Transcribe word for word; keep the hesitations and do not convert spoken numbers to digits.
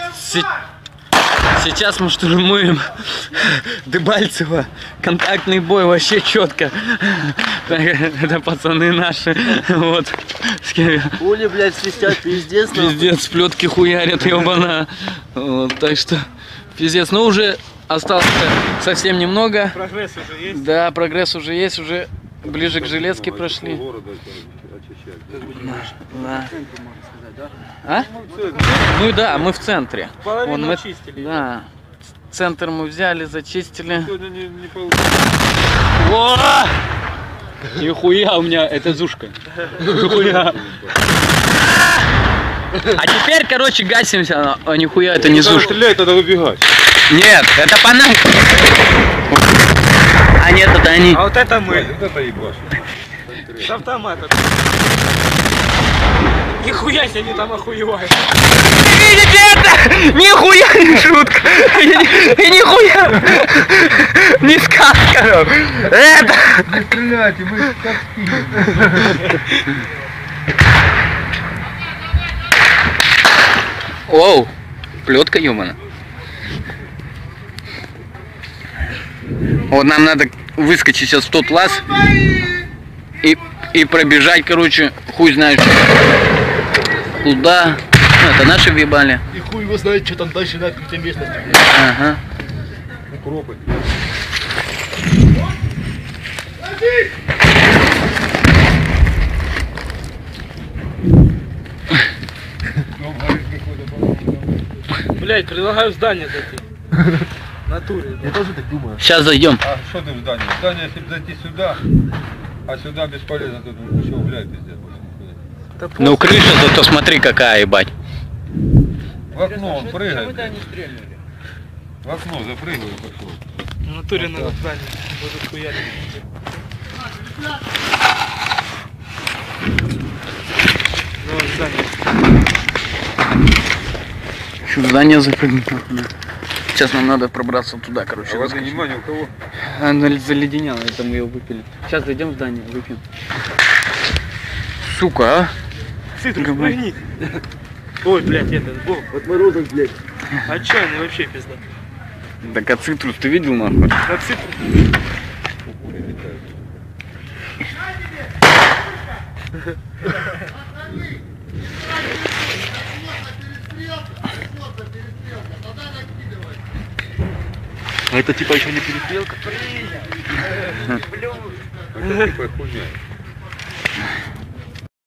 Сейчас мы штурмуем Дебальцево. Контактный бой вообще четко. Это пацаны наши. Вот. Пули, блядь, свистят, пиздец. Пиздец, плетки хуярят, ебана. Вот, так что, пиздец. Ну, уже осталось совсем немного. Прогресс уже есть? Да, прогресс уже есть. Уже ближе к Железке прошли. Да. А? Ну да, мы в центре. Половину мы, очистили. Да. Центр мы взяли, зачистили. Не, не О! Нихуя у меня, это Зушка. Нихуя. А теперь, короче, гасимся. О, нихуя, это не Зушка. Стрелять, надо выбегать. Нет, это по нам. А нет, это они. А вот это мы. Вот это ебашь. С автомата. Нихуя себе они там охуевают. Видите это? Нихуя не шутка. И нихуя не сказка. Это. Не стреляйте, мы как Оу, плетка ёбана. Вот нам надо выскочить сейчас в тот лаз и, и пробежать, короче, хуй знает куда. Ну, это наши въебали. И хуй его знает, что там дальше на какой-то местности. Ага. укропы. Блять, предлагаю в здание зайти. В натуре. Я тоже так думаю. Сейчас зайдем. А что ты в здание? В здание, если бы зайти сюда, а сюда бесполезно, тут еще гулять пиздец. Ну крыша зато смотри какая, ебать. В окно он прыгает. В окно запрыгивай и пошел. В натуре надо в здание. Будут хуярить. Ну, в здание. Еще в здание запрыгнуть. Сейчас нам надо пробраться туда, короче. А воды нема ни у кого? Она заледенела, это мы ее выпили. Сейчас зайдем в здание, выпьем. Сука, а? Цитрус, Гамай. прыгни. Ой, блядь, это, Бог. Отморозок, блядь. А чё они вообще пизда? Так а цитрус ты видел нахуй? Да цитрус. А это типа еще не перестрелка? Это типа хуйня.